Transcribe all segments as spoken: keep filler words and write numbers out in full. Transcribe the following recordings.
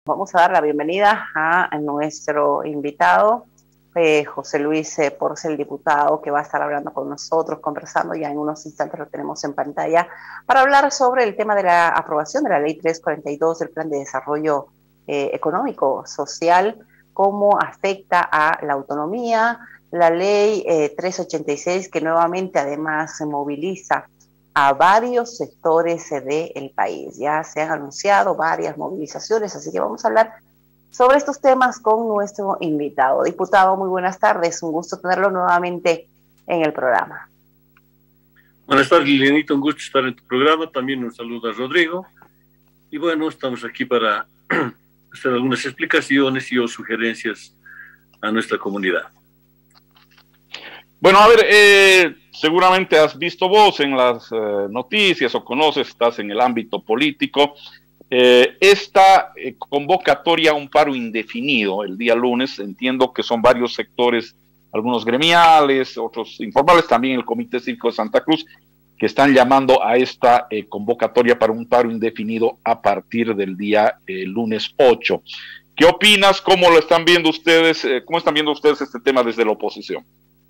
Vamos a dar la bienvenida a nuestro invitado, eh, José Luis eh, Porcel, diputado, que va a estar hablando con nosotros, conversando. Ya en unos instantes lo tenemos en pantalla, para hablar sobre el tema de la aprobación de la ley trescientos cuarenta y dos del Plan de Desarrollo eh, Económico Social, cómo afecta a la autonomía, la ley eh, trescientos ochenta y seis, que nuevamente además se moviliza a varios sectores del país. Ya se han anunciado varias movilizaciones, así que vamos a hablar sobre estos temas con nuestro invitado. Diputado, muy buenas tardes, un gusto tenerlo nuevamente en el programa. Buenas tardes, Lilianita, un gusto estar en tu programa, también un saludo a Rodrigo, y bueno, estamos aquí para hacer algunas explicaciones y o sugerencias a nuestra comunidad. Bueno, a ver, eh, seguramente has visto vos en las eh, noticias o conoces, estás en el ámbito político, eh, esta eh, convocatoria a un paro indefinido el día lunes. Entiendo que son varios sectores, algunos gremiales, otros informales, también el Comité Cívico de Santa Cruz, que están llamando a esta eh, convocatoria para un paro indefinido a partir del día eh, lunes ocho. ¿Qué opinas? ¿Cómo lo están viendo ustedes? Eh, ¿Cómo están viendo ustedes este tema desde la oposición?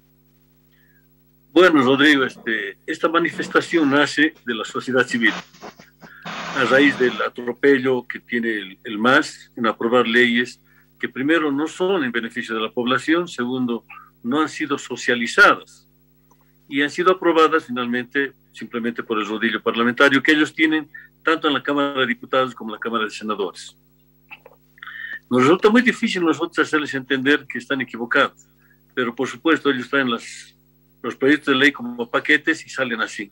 Bueno, Rodrigo, este, esta manifestación nace de la sociedad civil, a raíz del atropello que tiene el, el M A S en aprobar leyes que primero no son en beneficio de la población, segundo, no han sido socializadas y han sido aprobadas finalmente simplemente por el rodillo parlamentario que ellos tienen tanto en la Cámara de Diputados como en la Cámara de Senadores. Nos resulta muy difícil nosotros hacerles entender que están equivocados, pero por supuesto ellos traen las los proyectos de ley como paquetes y salen así.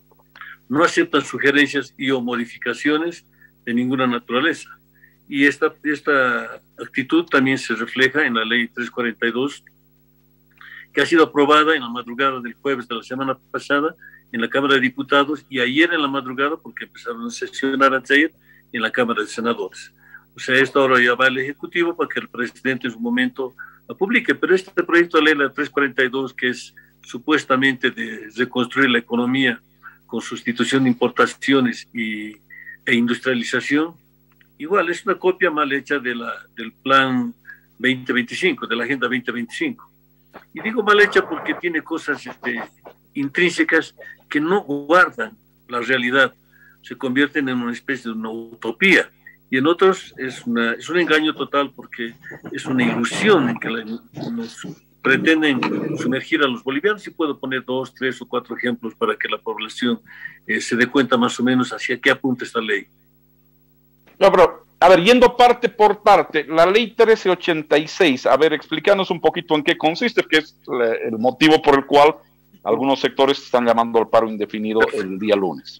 No aceptan sugerencias y o modificaciones de ninguna naturaleza. Y esta, esta actitud también se refleja en la ley trescientos cuarenta y dos, que ha sido aprobada en la madrugada del jueves de la semana pasada en la Cámara de Diputados y ayer en la madrugada, porque empezaron a sesionar ayer, en la Cámara de Senadores. O sea, esto ahora ya va al Ejecutivo para que el presidente en su momento la publique. Pero este proyecto de ley, la trescientos cuarenta y dos, que es supuestamente de reconstruir la economía con sustitución de importaciones y, e industrialización, igual es una copia mal hecha de la, del plan veinte veinticinco, de la Agenda veinte veinticinco. Y digo mal hecha porque tiene cosas este, intrínsecas que no guardan la realidad, se convierten en una especie de una utopía. Y en otros es, una, es un engaño total porque es una ilusión en que la, nos pretenden sumergir a los bolivianos, y puedo poner dos, tres o cuatro ejemplos para que la población eh, se dé cuenta más o menos hacia qué apunta esta ley. No, pero, a ver, yendo parte por parte, la ley trece ochenta y seis, a ver, explícanos un poquito en qué consiste, que es el motivo por el cual algunos sectores están llamando al paro indefinido el día lunes.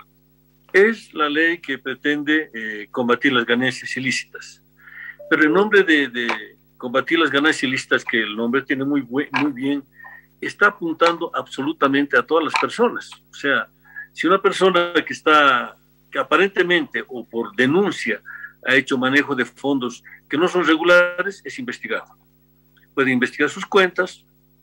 Es la ley que pretende eh, combatir las ganancias ilícitas, pero en nombre de... de combatir las ganancias ilícitas, que el nombre tiene muy, muy bien, está apuntando absolutamente a todas las personas. O sea, si una persona que está, que aparentemente o por denuncia ha hecho manejo de fondos que no son regulares, es investigado. Pueden investigar sus cuentas,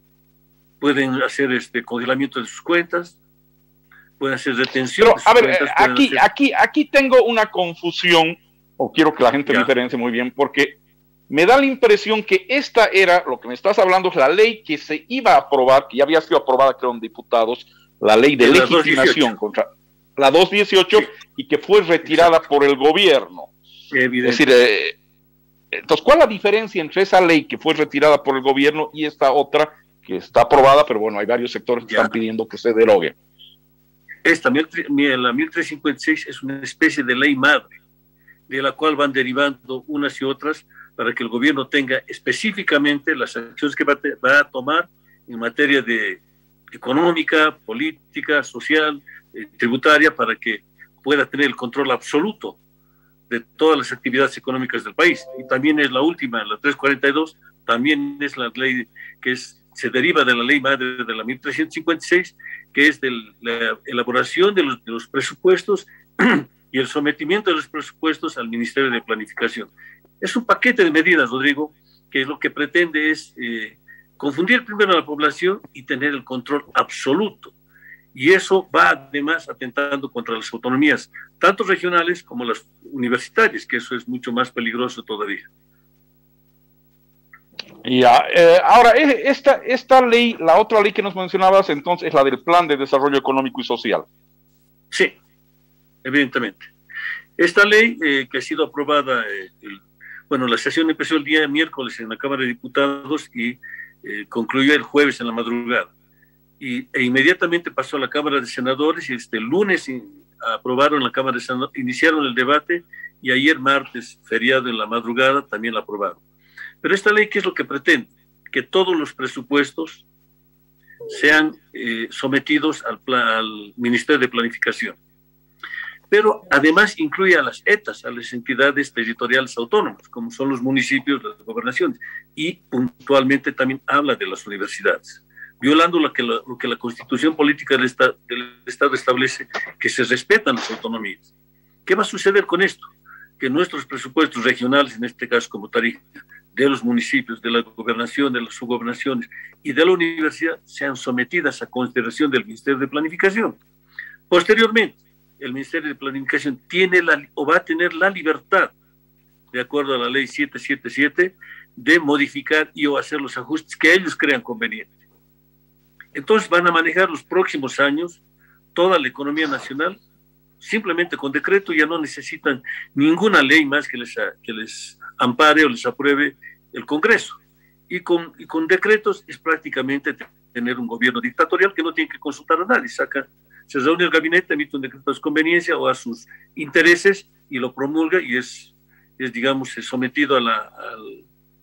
pueden hacer este congelamiento de sus cuentas, pueden hacer retención. Pero, a ver, cuentas, aquí, hacer... aquí, aquí tengo una confusión, o quiero que la gente ya. diferencie muy bien, porque me da la impresión que esta era, lo que me estás hablando, es la ley que se iba a aprobar, que ya había sido aprobada, creo, en diputados, la ley de legitimación contra la doscientos dieciocho, sí. Y que fue retirada Exacto. por el gobierno. Evidente. Es decir, eh, entonces, ¿cuál es la diferencia entre esa ley que fue retirada por el gobierno y esta otra que está aprobada, pero bueno, hay varios sectores que ya. están pidiendo que se derogue? Esta, la mil trescientos cincuenta y seis, es una especie de ley madre, de la cual van derivando unas y otras, para que el gobierno tenga específicamente las acciones que va, te, va a tomar en materia de económica, política, social, eh, tributaria, para que pueda tener el control absoluto de todas las actividades económicas del país. Y también es la última, la trescientos cuarenta y dos, también es la ley que es, se deriva de la ley madre de la mil trescientos cincuenta y seis, que es de la elaboración de los, de los presupuestos y el sometimiento de los presupuestos al Ministerio de Planificación. Es un paquete de medidas, Rodrigo, que lo que pretende es eh, confundir primero a la población y tener el control absoluto. Y eso va además atentando contra las autonomías, tanto regionales como las universitarias, que eso es mucho más peligroso todavía. Ya, eh, ahora, esta, esta ley, la otra ley que nos mencionabas entonces es la del Plan de Desarrollo Económico y Social. Sí, evidentemente. Esta ley eh, que ha sido aprobada, eh, el, bueno, la sesión empezó el día miércoles en la Cámara de Diputados y eh, concluyó el jueves en la madrugada. Y, e inmediatamente pasó a la Cámara de Senadores y este lunes aprobaron la Cámara de Senadores, iniciaron el debate y ayer martes, feriado en la madrugada, también la aprobaron. Pero esta ley, ¿qué es lo que pretende? Que todos los presupuestos sean eh, sometidos al, al Ministerio de Planificación. Pero además incluye a las E T As, a las entidades territoriales autónomas, como son los municipios, las gobernaciones, y puntualmente también habla de las universidades, violando lo que la, lo que la Constitución Política del Estado, del Estado establece, que se respetan las autonomías. ¿Qué va a suceder con esto? Que nuestros presupuestos regionales, en este caso como Tarija, de los municipios, de la gobernación, de las subgobernaciones y de la universidad, sean sometidas a consideración del Ministerio de Planificación. Posteriormente, el Ministerio de Planificación tiene la, o va a tener la libertad, de acuerdo a la ley setecientos setenta y siete, de modificar y o hacer los ajustes que ellos crean convenientes. Entonces van a manejar los próximos años toda la economía nacional simplemente con decreto, ya no necesitan ninguna ley más que les, que les ampare o les apruebe el Congreso. Y con, y con decretos es prácticamente tener un gobierno dictatorial que no tiene que consultar a nadie, saca, se reúne el gabinete, emite un decreto de conveniencia o a sus intereses y lo promulga y es, es digamos, es sometido a la, al,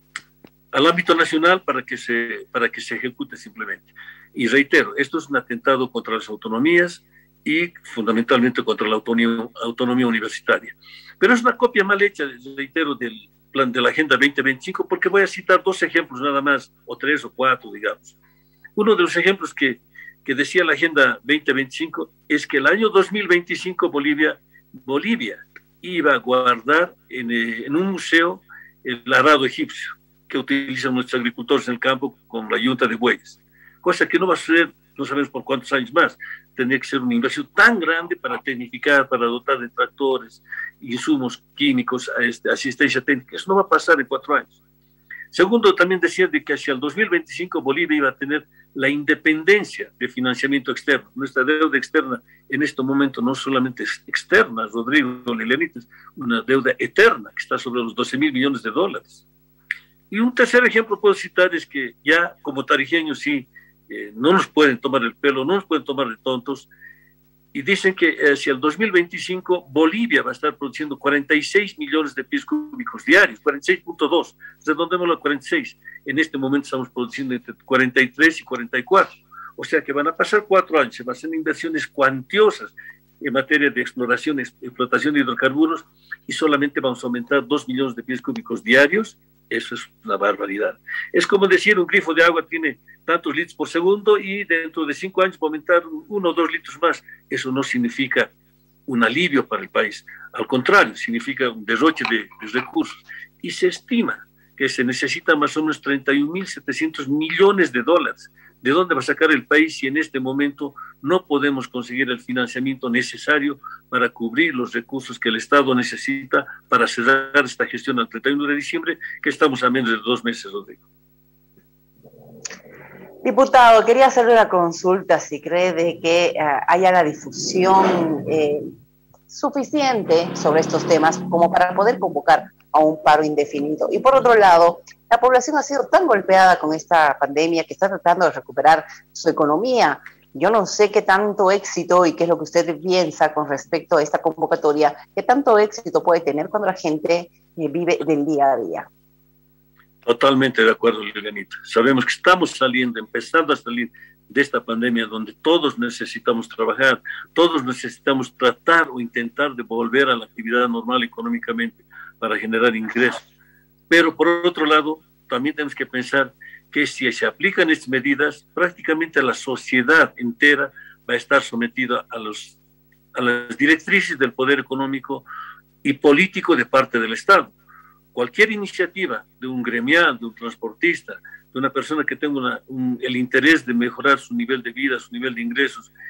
al ámbito nacional para que, se, para que se ejecute simplemente. Y reitero, esto es un atentado contra las autonomías y fundamentalmente contra la autonomía, autonomía universitaria. Pero es una copia mal hecha, reitero, del plan de la Agenda veinte veinticinco, porque voy a citar dos ejemplos nada más, o tres o cuatro, digamos. Uno de los ejemplos que, que decía la Agenda veinte veinticinco es que el año dos mil veinticinco Bolivia, Bolivia iba a guardar en, eh, en un museo el arado egipcio que utilizan nuestros agricultores en el campo con la yunta de bueyes, cosa que no va a suceder, no sabemos por cuántos años más. Tendría que ser una inversión tan grande para tecnificar, para dotar de tractores, insumos químicos, a este, asistencia técnica. Eso no va a pasar en cuatro años. Segundo, también decía de que hacia el dos mil veinticinco Bolivia iba a tener la independencia de financiamiento externo. Nuestra deuda externa en este momento no solamente es externa, Rodrigo Lelenites, es una deuda eterna que está sobre los doce mil millones de dólares. Y un tercer ejemplo puedo citar es que ya como tarijeños sí, Eh, no nos pueden tomar el pelo, no nos pueden tomar de tontos, y dicen que hacia el dos mil veinticinco Bolivia va a estar produciendo cuarenta y seis millones de pies cúbicos diarios, cuarenta y seis punto dos, redondémoslo a cuarenta y seis, en este momento estamos produciendo entre cuarenta y tres y cuarenta y cuatro, o sea que van a pasar cuatro años, se van a hacer inversiones cuantiosas en materia de exploración, explotación de hidrocarburos, y solamente vamos a aumentar dos millones de pies cúbicos diarios. Eso es una barbaridad. Es como decir, un grifo de agua tiene tantos litros por segundo y dentro de cinco años va a aumentar uno o dos litros más. Eso no significa un alivio para el país. Al contrario, significa un derroche de, de recursos. Y se estima que se necesitan más o menos treinta y un mil setecientos millones de dólares. ¿De dónde va a sacar el país si en este momento no podemos conseguir el financiamiento necesario para cubrir los recursos que el Estado necesita para cerrar esta gestión al treinta y uno de diciembre, que estamos a menos de dos meses, Rodrigo? Diputado, quería hacerle una consulta si cree de que uh, haya la difusión eh, suficiente sobre estos temas como para poder convocar a un paro indefinido. Y por otro lado, la población ha sido tan golpeada con esta pandemia que está tratando de recuperar su economía. Yo no sé qué tanto éxito y qué es lo que usted piensa con respecto a esta convocatoria, qué tanto éxito puede tener cuando la gente eh, vive del día a día. Totalmente de acuerdo, Lilianita. Sabemos que estamos saliendo, empezando a salir de esta pandemia donde todos necesitamos trabajar, todos necesitamos tratar o intentar de volver a la actividad normal económicamente para generar ingresos. Pero por otro lado, también tenemos que pensar que si se aplican estas medidas, prácticamente la sociedad entera va a estar sometida a, los, a las directrices del poder económico y político de parte del Estado. Cualquier iniciativa de un gremial, de un transportista, de una persona que tenga una, un, el interés de mejorar su nivel de vida, su nivel de ingresos,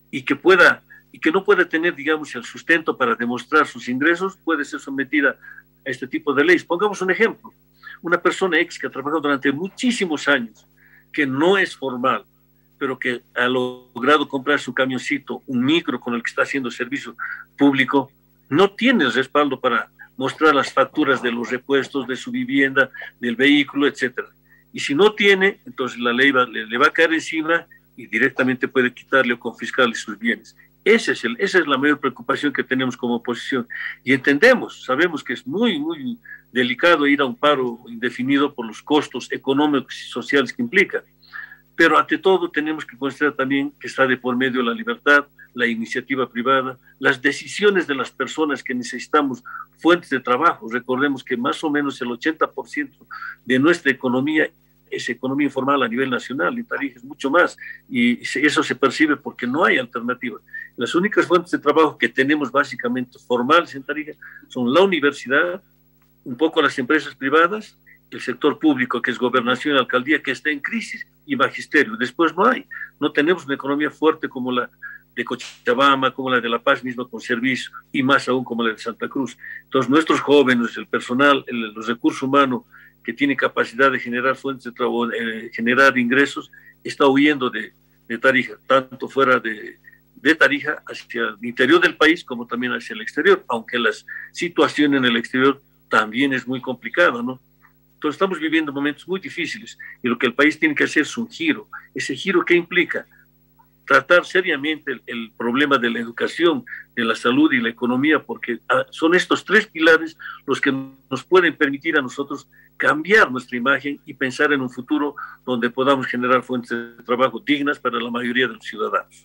y que pueda y que no pueda tener, digamos, el sustento para demostrar sus ingresos, puede ser sometida a este tipo de leyes. Pongamos un ejemplo. Una persona X que ha trabajado durante muchísimos años, que no es formal, pero que ha logrado comprar su camioncito, un micro con el que está haciendo servicio público, no tiene el respaldo para mostrar las facturas de los repuestos de su vivienda, del vehículo, etcétera. Y si no tiene, entonces la ley va, le, le va a caer encima y directamente puede quitarle o confiscarle sus bienes. Ese es el, esa es la mayor preocupación que tenemos como oposición. Y entendemos, sabemos que es muy, muy delicado ir a un paro indefinido por los costos económicos y sociales que implica. Pero ante todo tenemos que considerar también que está de por medio la libertad, la iniciativa privada, las decisiones de las personas que necesitamos fuentes de trabajo. Recordemos que más o menos el ochenta por ciento de nuestra economía es economía informal a nivel nacional, y Tarija es mucho más, y eso se percibe porque no hay alternativa. Las únicas fuentes de trabajo que tenemos básicamente formales en Tarija son la universidad, un poco las empresas privadas, el sector público, que es gobernación y alcaldía, que está en crisis, y magisterio. Después no hay, no tenemos una economía fuerte como la de Cochabamba, como la de La Paz misma con servicio, y más aún como la de Santa Cruz. Entonces nuestros jóvenes, el personal, el, los recursos humanos que tiene capacidad de generar fuentes de trabajo, eh, generar ingresos, está huyendo de, de Tarija, tanto fuera de, de Tarija hacia el interior del país como también hacia el exterior, aunque la situación en el exterior también es muy complicada, ¿no? Entonces estamos viviendo momentos muy difíciles y lo que el país tiene que hacer es un giro. Ese giro, ¿qué implica? Tratar seriamente el, el problema de la educación, de la salud y la economía, porque ah, son estos tres pilares los que nos pueden permitir a nosotros cambiar nuestra imagen y pensar en un futuro donde podamos generar fuentes de trabajo dignas para la mayoría de los ciudadanos.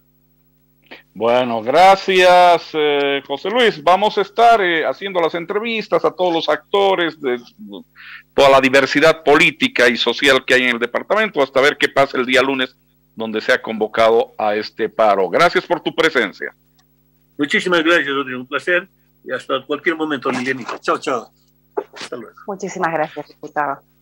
Bueno, gracias, eh, José Luis. Vamos a estar eh, haciendo las entrevistas a todos los actores de toda la diversidad política y social que hay en el departamento hasta ver qué pasa el día lunes, donde se ha convocado a este paro. Gracias por tu presencia. Muchísimas gracias, Rodrigo. Un placer y hasta cualquier momento, Lilianita. Chao, chao. Hasta luego. Muchísimas gracias, diputado.